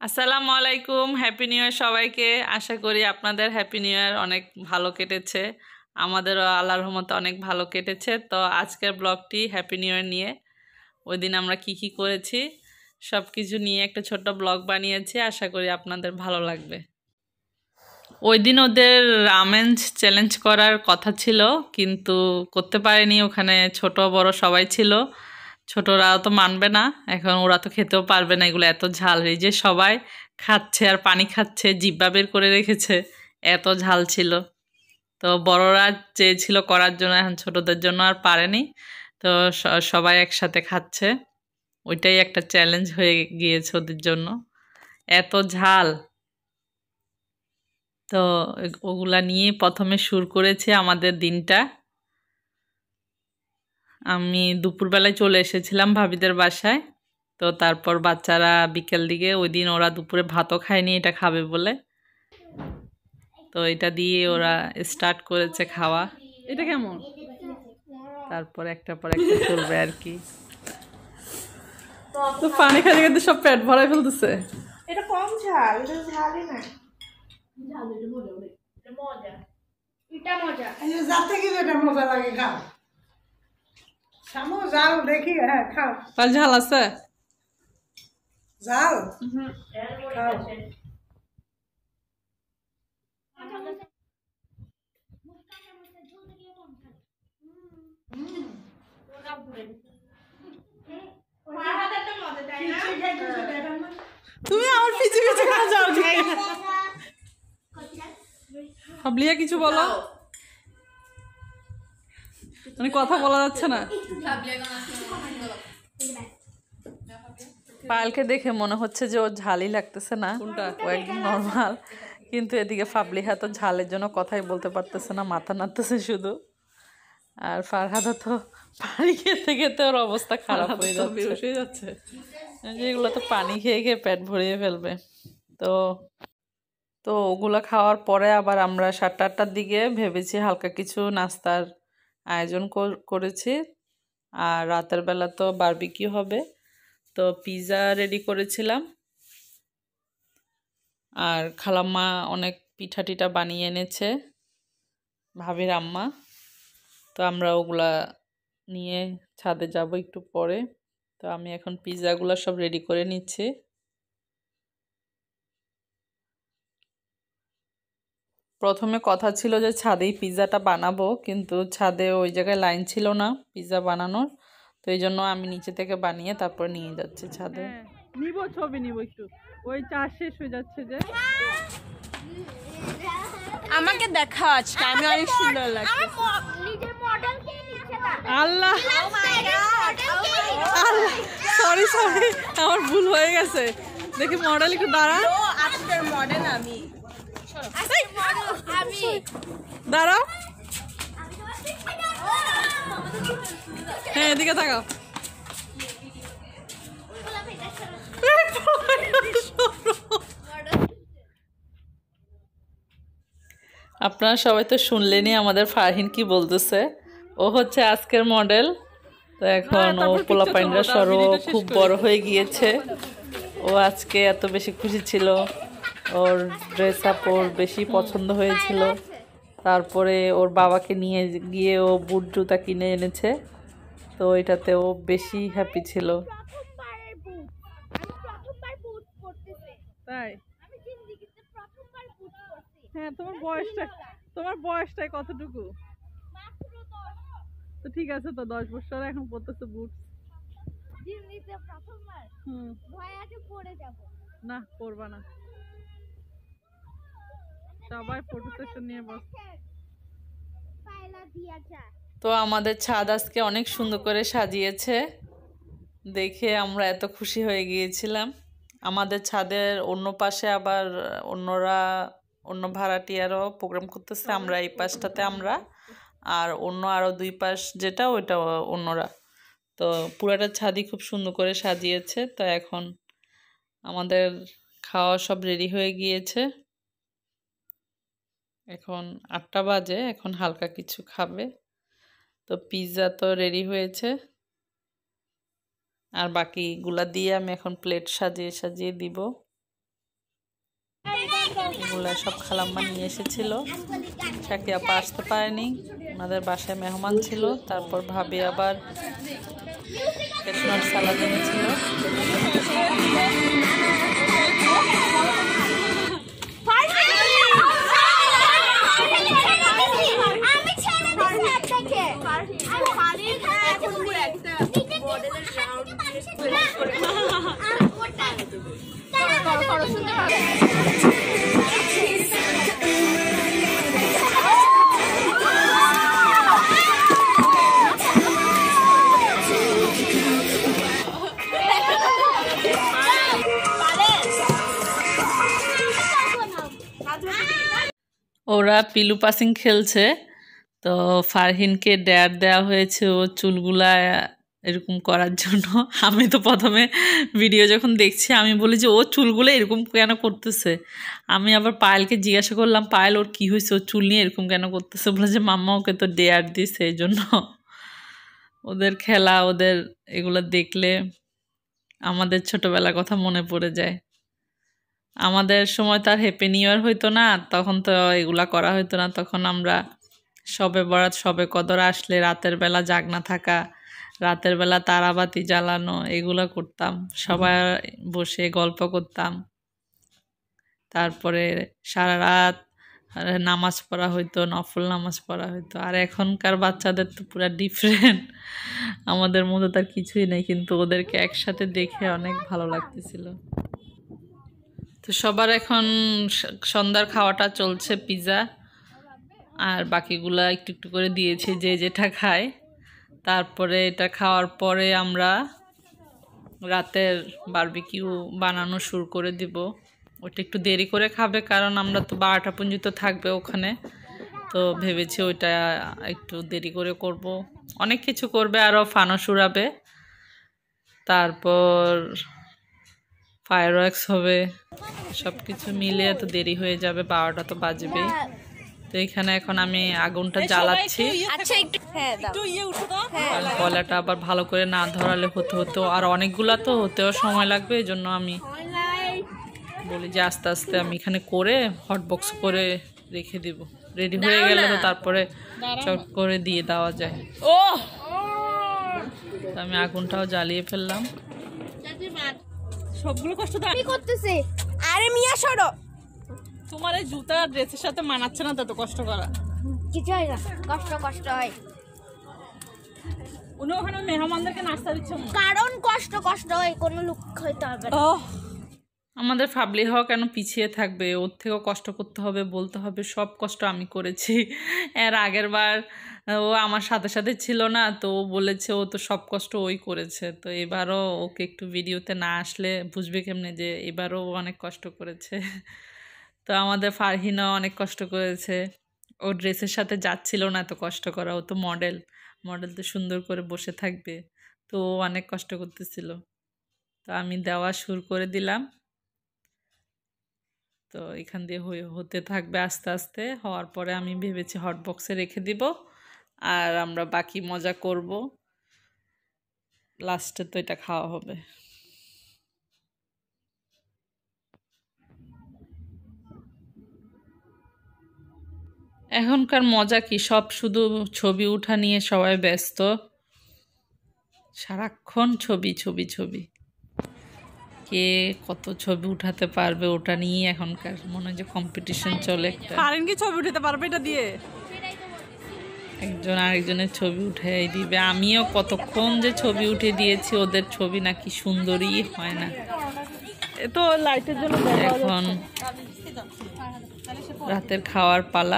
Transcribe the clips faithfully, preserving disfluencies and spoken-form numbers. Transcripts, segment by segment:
আসসালামু আলাইকুম, happy new year সবাইকে। আশা করি আপনাদের হ্যাপি নিউ ইয়ার অনেক ভালো কেটেছে। আমাদেরও আল্লাহর রহমতে অনেক ভালো কেটেছে। তো আজকের ব্লগটি হ্যাপি নিউ ইয়ার নিয়ে, ওই দিন আমরা কি কি করেছি সব কিছু নিয়ে একটা ছোট্ট ব্লগ বানিয়েছি। আশা করি আপনাদের ভালো লাগবে। ওই দিন ওদের রামেন চ্যালেঞ্জ করার কথা ছিল, কিন্তু করতে পারেনি। ওখানে ছোট বড় সবাই ছিল। ছোটরাও তো মানবে না, এখন ওরা তো খেতেও পারবে না, এগুলো এত ঝাল। এই যে সবাই খাচ্ছে আর পানি খাচ্ছে, জিব্বা বের করে রেখেছে, এত ঝাল ছিল। তো বড়রা চেয়েছিল করার জন্য, এখন ছোটদের জন্য আর পারেনি। তো সবাই একসাথে খাচ্ছে, ওইটাই একটা চ্যালেঞ্জ হয়ে গিয়েছে ওদের জন্য, এত ঝাল। তো ওগুলা নিয়ে প্রথমে শুরু করেছে আমাদের দিনটা। আমি দুপুরবেলায় চলে এসেছিলাম ভাবিদের বাসায়। তো তারপর বাচ্চারা বিকেল দিকে, ওই দিন ওরা দুপুরে ভাতও খায়নি, এটা খাবে বলে। তো এটা দিয়ে ওরা স্টার্ট করেছে খাওয়া। এটা কেমন? তারপর একটা পর একটা চলবে আর কি। তো পানি খাইতে খাইতে সব পেট ভরাই ফেলতেছে। এটা কম ঝাল, এটা ঝালই না। ঝাল এটা মজা, এটা মজা। এটা মজা। এই যাতে কি এটা মজা লাগে খাও। সামো জাল দেখি, হ্যাঁ খাও। কাল ঝাল আছে? জাল? হুম। খাও। তুমি আমার পিছে পিছে কেন যাও? হাবলিয়া কিছু বলো, মানে কথা বলা যাচ্ছে না। পায়েলকে দেখে মনে হচ্ছে যে ওর ঝালই লাগতেছে না, ও একদম নর্মাল। কিন্তু এদিকে ফাবলিহা তো ঝালের জন্য কথাই বলতে পারতেছে না, মাথা নাড়তেছে শুধু। আর ফারহাদা তো পানি খেতে খেতে ওর অবস্থা খারাপ হয়ে যাচ্ছে। যেগুলো তো পানি খেয়ে খেয়ে পেট ভরিয়ে ফেলবে। তো তো ওগুলো খাওয়ার পরে আবার আমরা সাতটা আটটার দিকে ভেবেছি হালকা কিছু নাস্তার আয়োজন করেছি। আর রাতের বেলা তো বারবিকিউ হবে, তো পিৎজা রেডি করেছিলাম। আর খালাম্মা অনেক পিঠা টিঠা বানিয়ে এনেছে, ভাবির আম্মা। তো আমরা ওগুলা নিয়ে ছাদে যাব একটু পরে। তো আমি এখন পিৎজাগুলো সব রেডি করে নিচ্ছি। প্রথমে কথা ছিল যে ছাদেই পিৎজাটা বানাবো, কিন্তু ছাদে ওই জায়গায় লাইন ছিল না পিৎজা বানানোর। তো এই জন্য আমি নিচে থেকে বানিয়ে তারপর নিয়ে যাচ্ছি ছাদে। নিব ছবি নিব একটু, ওই চাষ শেষ হয়ে যাচ্ছে যে। আমাকে দেখা আজকে, আমি অনেক সুন্দর লাগছে। আল্লাহ সরি সরি, আমার ভুল হয়ে গেছে। দেখি মডেল একটু দাঁড়া। আজকের মডেল আমি। দাঁড়াও, হ্যাঁ এদিকে তাকাও। আপনারা সবাই তো শুনলেনই আমাদের ফারহিন কি বলতেছে। ও হচ্ছে আজকের মডেল। তো এখন ও পোলাপাইনরা সরো খুব বড় হয়ে গিয়েছে। ও আজকে এত বেশি খুশি ছিল, ওর ড্রেস আপ ওর বেশি পছন্দ হয়েছিল। তারপরে ওর বাবাকে নিয়ে গিয়ে ও বুট জুতা কিনে এনেছে, তো এটাতে ও বেশি হ্যাপি ছিল। তাই? হ্যাঁ, তোমার বয়সটা তোমার বয়সটাই কতটুকু? তো ঠিক আছে, তো দশ বছর এখন পড়তেছে বুট। না পড়বা না, সবাই ফটো সেশন নিয়ে বসে। তো আমাদের ছাদ আজকে অনেক সুন্দর করে সাজিয়েছে, দেখে আমরা এত খুশি হয়ে গিয়েছিলাম। আমাদের ছাদের অন্য পাশে আবার অন্যরা, অন্য ভাড়াটিয়ারাও প্রোগ্রাম করতেছে। আমরা এই পাশটাতে আমরা, আর অন্য আরও দুই পাশ যেটা ওইটা অন্যরা। তো পুরাটা ছাদই খুব সুন্দর করে সাজিয়েছে। তো এখন আমাদের খাওয়া সব রেডি হয়ে গিয়েছে। এখন আটটা বাজে, এখন হালকা কিছু খাবে। তো পিৎজা তো রেডি হয়েছে, আর বাকিগুলা দিয়ে আমি এখন প্লেট সাজিয়ে সাজিয়ে দিব। এগুলো সব খালাম্মা নিয়ে এসেছিল। চাকি আপা আসতে পারেনি, ওনাদের বাসায় মেহমান ছিল। তারপর ভাবি আবার পেটনার সালাদ এনেছিল। ওরা পিলু পাসিং খেলছে, তো ফারহিনকে ড্যার দেওয়া হয়েছে ও চুলগুলা এরকম করার জন্য। আমি তো প্রথমে ভিডিও যখন দেখছি আমি বলি যে ও চুলগুলো এরকম কেন করতেছে। আমি আবার পায়েলকে জিজ্ঞাসা করলাম, পায়েল ওর কী হয়েছে, ও চুল নিয়ে এরকম কেন করতেছে? বলে যে মাম্মা ওকে তো ডেয়ার দিছে এই জন্য। ওদের খেলা, ওদের এগুলো দেখলে আমাদের ছোটবেলার কথা মনে পড়ে যায়। আমাদের সময় তো আর হ্যাপি নিউ ইয়ার হইতো না, তখন তো এগুলা করা হইতো না। তখন আমরা সবে বরাত, সবে কদর আসলে রাতের বেলা জাগনা থাকা, রাতের বেলা তারাবাতি জ্বালানো, এগুলো করতাম। সবাই বসে গল্প করতাম। তারপরে সারা রাত নামাজ পড়া হইতো, নফল নামাজ পড়া হইতো। আর এখনকার বাচ্চাদের তো পুরো ডিফারেন্ট, আমাদের মতো তার কিছুই নেই, কিন্তু ওদেরকে একসাথে দেখে অনেক ভালো লাগতেছিল। তো সবার এখন সন্ধ্যার খাওয়াটা চলছে, পিৎজা আর বাকিগুলা একটু একটু করে দিয়েছে যে যেটা খায়। তারপরে এটা খাওয়ার পরে আমরা রাতের বারবিকিউ বানানো শুরু করে দিব। ওটা একটু দেরি করে খাবে, কারণ আমরা তো বারোটা পর্যন্ত থাকবে ওখানে। তো ভেবেছি ওইটা একটু দেরি করে করব। অনেক কিছু করবে, আরও ফানুস উড়াবে, তারপর ফায়ারওয়ার্কস হবে, সব কিছু মিলিয়ে তো দেরি হয়ে যাবে, বারোটা তো বাজবেই। তো এখানে এখন আমি আগুনটা জ্বালাচ্ছি। কয়লাটা আবার ভালো করে না ধরালে হতে হতো, আর অনেকগুলা তো হতেও সময় লাগবে। এই জন্য আমি বলি যে আস্তে আস্তে আমি এখানে করে হটবক্স করে রেখে দিব। রেডি হয়ে গেলে তো তারপরে চট করে দিয়ে দেওয়া যায়। ও আমি আগুনটাও জ্বালিয়ে ফেললাম। সবগুলো কষ্ট দাও করতেছে। আরে মিয়া সরো, তোমার এই জুতা ড্রেসের সাথে মানাচ্ছে না, তত কষ্ট করা কিছু হয় না। কষ্ট কষ্ট হয়, উনি ওখানে মেহমানদেরকে নাস্তা দিচ্ছে কারণ কষ্ট কষ্ট হয়, কোনো লুক হইতে হবে না। আমাদের ফাবলি হওয়া কেন পিছিয়ে থাকবে? ওর থেকেও কষ্ট করতে হবে, বলতে হবে সব কষ্ট আমি করেছি। এর আগের বার ও আমার সাথে সাথে ছিল না, তো ও বলেছে ও তো সব কষ্ট ওই করেছে। তো এবারও ওকে একটু ভিডিওতে না আসলে বুঝবে কেমনে যে এবারও ও অনেক কষ্ট করেছে। তো আমাদের ফারহিনও অনেক কষ্ট করেছে। ও ড্রেসের সাথে যাচ্ছিল না এত কষ্ট করা, ও তো মডেল মডেল তো সুন্দর করে বসে থাকবে, তো ও অনেক কষ্ট করতেছিল। তো আমি দেওয়া শুরু করে দিলাম। তো এখান দিয়ে হতে থাকবে আস্তে আস্তে। হওয়ার পরে আমি ভেবেছি হট বক্সে রেখে দিব, আর আমরা বাকি মজা করব। লাস্টে তো এটা খাওয়া হবে। এখনকার মজা কি, সব শুধু ছবি উঠা নিয়ে সবাই ব্যস্ত, সারাক্ষণ ছবি ছবি ছবি। কে কত ছবি উঠাতে পারবে ওটা নিয়ে এখনকার মনে হয় যে কম্পিটিশন চলে। পারেন কি ছবি উঠাতে পারবে এটা দিয়ে? একজন আরেকজনের ছবি উঠে দিবে। আমিও কতক্ষণ যে ছবি উঠে দিয়েছি, ওদের ছবি নাকি সুন্দরী হয় না। এ তো লাইটের জন্য। এখন রাতের খাওয়ার পালা।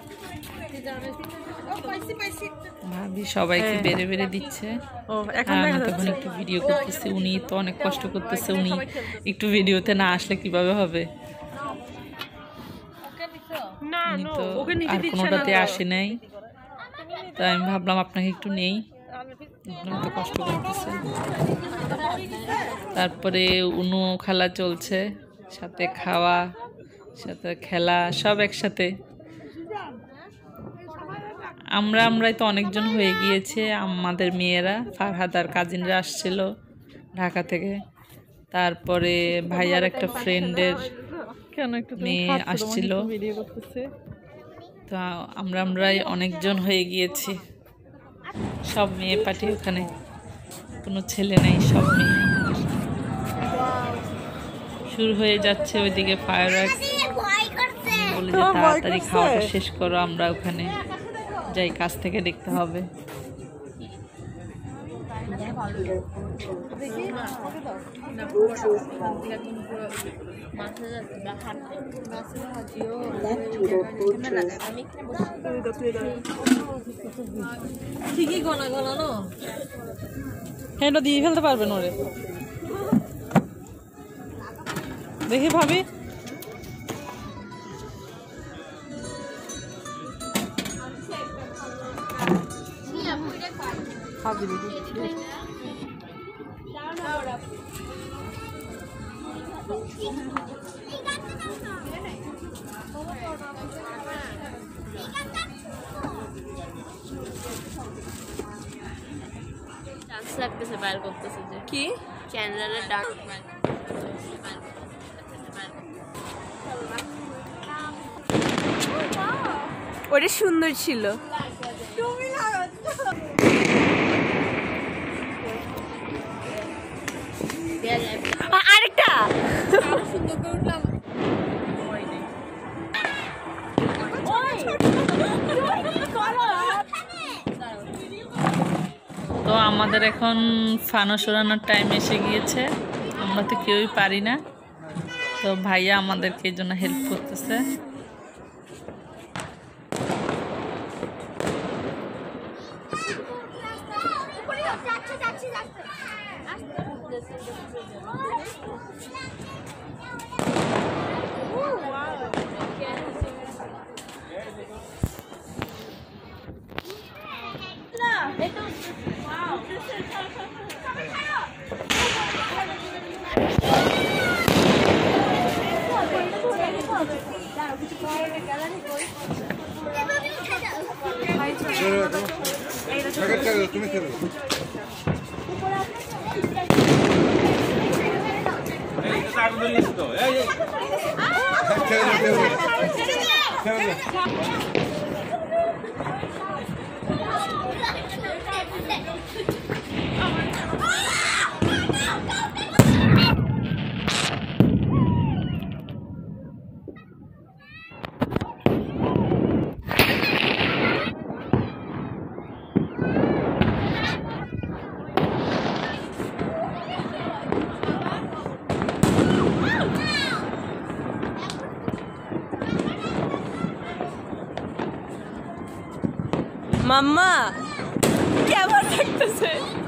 ভাবি সবাইকে বেড়ে বেড়ে দিচ্ছে, আমি তখন একটু ভিডিও করতেছি। উনি তো অনেক কষ্ট করতেছে, উনি একটু ভিডিওতে না আসলে কিভাবে হবে? উনি তো আর কোনোটাতে আসে নাই, তাই আমি ভাবলাম আপনাকে একটু নেই, তো কষ্ট করতেছে। তারপরে উনু খেলা চলছে, সাথে খাওয়া, সাথে খেলা, সব একসাথে। আমরা আমরাই তো অনেকজন হয়ে গিয়েছে। আমাদের মেয়েরা, ফারহাদ আর কাজিনরা আসছিল ঢাকা থেকে। তারপরে ভাইয়ার একটা ফ্রেন্ডের মেয়ে আসছিল, তো আমরা আমরাই অনেকজন হয়ে গিয়েছি। সব মেয়ে পার্টি, ওখানে কোনো ছেলে নেই, সব মেয়ে। শুরু হয়ে যাচ্ছে ওইদিকে ফায়ারওয়ার্কস। বলে যে তাড়াতাড়ি খাওয়াটা শেষ করো, আমরা ওখানে যাই, কাছ থেকে দেখতে হবে। ঠিকই গোনা গোনা নো হ্যাঁ, এটা দিয়ে ফেলতে পারবেন ওরে, দেখি ভাবি। ডান্স লাগতেছে, বাইর করতেছে যে কি চ্যানেলের ডান্স। ওটা সুন্দর ছিল। আরেকটা সুন্দর করে উঠলাম। তো আমাদের এখন ফানুস ওড়ানোর টাইম এসে গিয়েছে। আমরা তো কেউই পারি না, তো ভাইয়া আমাদেরকে এই জন্য হেল্প করতেছে। তুমি খেলো। মাম্মা কেমন লাগতেছে?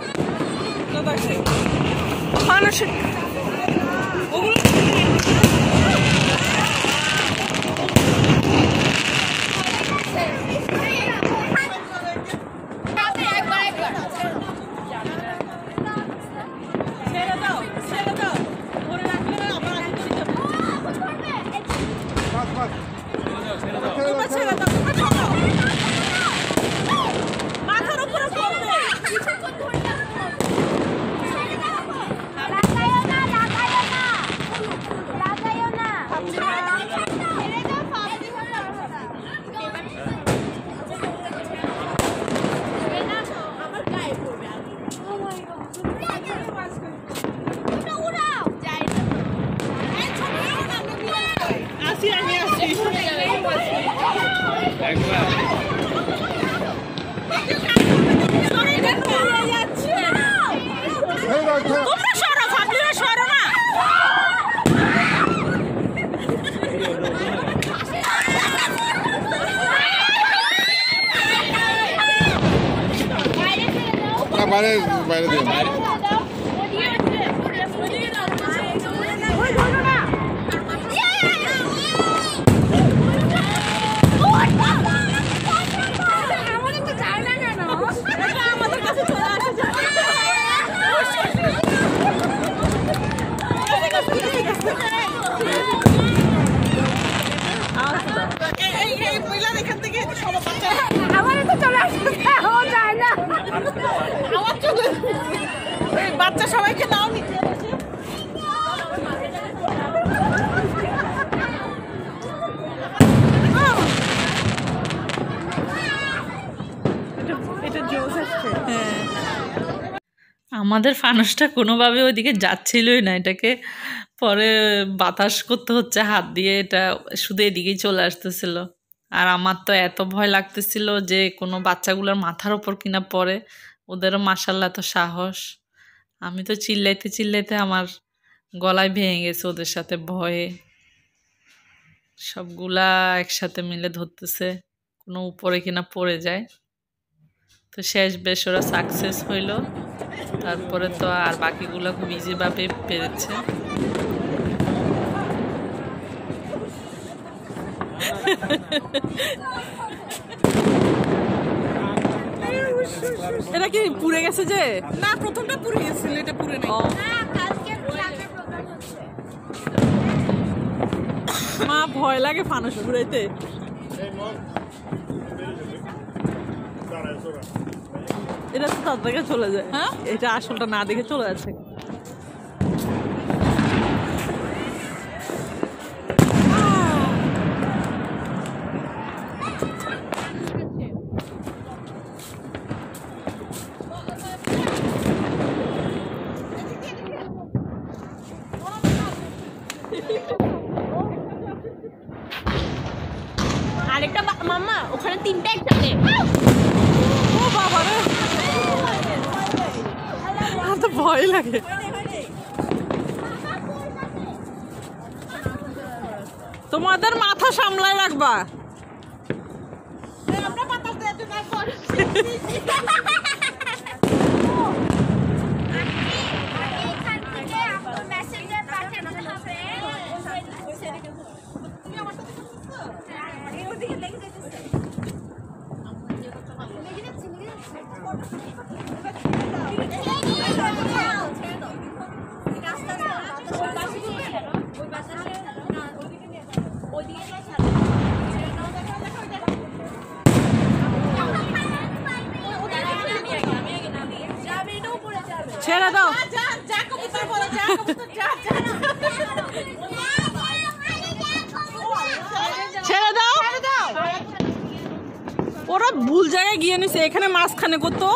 বাইরে বাইরে দিয়ে বাচ্চা সবাইকে নাও নিতে আমাদের ফানুসটা কোনোভাবে ওইদিকে যাচ্ছিলই না, এটাকে পরে বাতাস করতে হচ্ছে হাত দিয়ে, এটা শুধু এদিকেই চলে আসতেছিল। আর আমার তো এত ভয় লাগতেছিল যে কোনো বাচ্চাগুলোর মাথার ওপর কিনা পড়ে, ওদেরও মাশাল্লাহ তো সাহস। আমি তো চিল্লাইতে চিল্লাইতে আমার গলায় ভেঙে গেছে ওদের সাথে ভয়ে। সবগুলা একসাথে মিলে ধরতেছে কোনো উপরে কিনা পড়ে যায়। তো শেষ বেশ ওরা সাকসেস হইল, তারপরে তো আর বাকিগুলো খুব ইজিভাবে পেরেছে। এটা কি পুড়ে গেছে? যে না, প্রথমটা পুড়ে গেছিল, এটা পুড়ে নাই। মা ভয় লাগে ফানুস পুড়াইতে। এটা তো তার থেকে চলে যায়। হ্যাঁ, এটা আসলটা না দেখে চলে যাচ্ছে। আরেকটা মাম্মা ওখানে তিনটা একসাথে। ও বাবা রে, আমার তো ভয় লাগে। তোমাদের মাথা সামলায় রাখবা। ছেড়ে দাও, ছেড়ে দাও। ওরা ভুল জায়গায় গিয়ে নিছে, এখানে মাঝখানে করতো।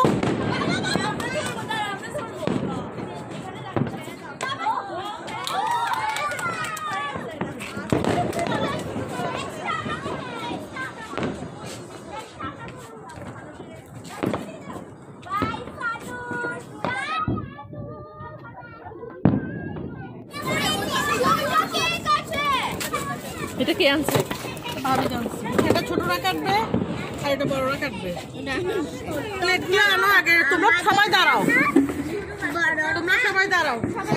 এটা কে আনছে? ভাবি জানছে। এটা ছোটরা কাটবে আর এটা বড়রা কাটবে। প্লেটগুলো আনো আগে। তোমরা সবাই দাঁড়াও, তোমরা সবাই দাঁড়াও।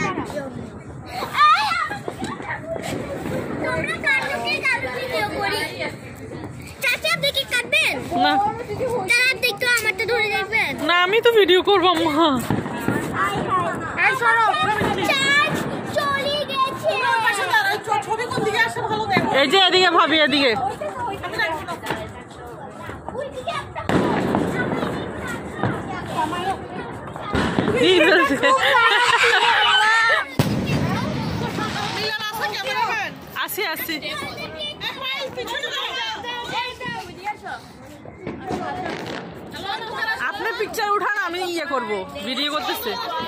না, আমি তো ভিডিও করবো। মা এই যে এদিকে ভাবি, এদিকে। আসি আসি, আপনি পিকচার উঠান, আমি ইয়ে করবো, ভিডিও করতেছে।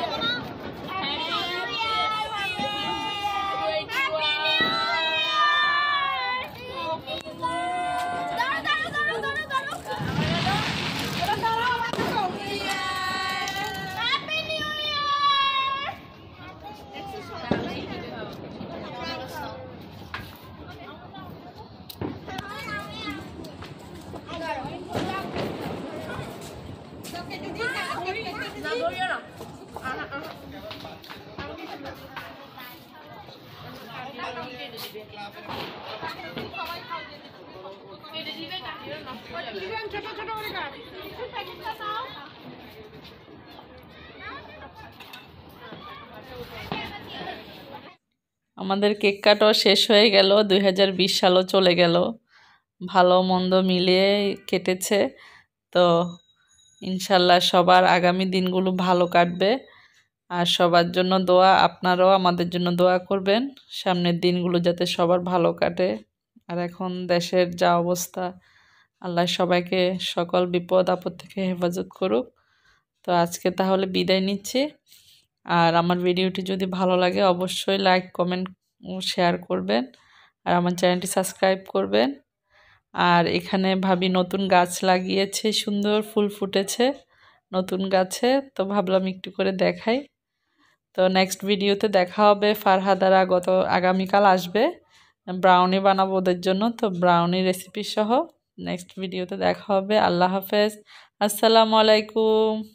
আমাদের কেক কাটাও শেষ হয়ে গেল। দুই হাজার বিশ সালও চলে গেল, ভালো মন্দ মিলিয়ে কেটেছে। তো ইনশাল্লাহ সবার আগামী দিনগুলো ভালো কাটবে। আর সবার জন্য দোয়া, আপনারাও আমাদের জন্য দোয়া করবেন সামনের দিনগুলো যাতে সবার ভালো কাটে। আর এখন দেশের যা অবস্থা, আল্লাহ সবাইকে সকল বিপদ আপদ থেকে হেফাজত করুক। তো আজকে তাহলে বিদায় নিচ্ছি। আর আমার ভিডিওটি যদি ভালো লাগে অবশ্যই লাইক কমেন্ট শেয়ার করবেন আর আমার চ্যানেলটি সাবস্ক্রাইব করবেন। আর এখানে ভাবি নতুন গাছ লাগিয়েছে, সুন্দর ফুল ফুটেছে নতুন গাছে, তো ভাবলাম একটু করে দেখাই। তো নেক্সট ভিডিওতে দেখা হবে। ফারহাদারা গত আগামীকাল আসবে, ব্রাউনি বানাবো ওদের জন্য, তো ব্রাউনি রেসিপি সহ নেক্সট ভিডিওতে দেখা হবে। আল্লাহ হাফেজ, আসসালামু আলাইকুম।